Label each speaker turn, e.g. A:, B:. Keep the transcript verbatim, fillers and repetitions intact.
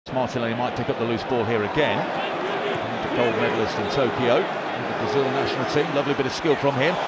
A: Martinelli might pick up the loose ball here again. Gold medalist in Tokyo, the Brazil national team. Lovely bit of skill from him.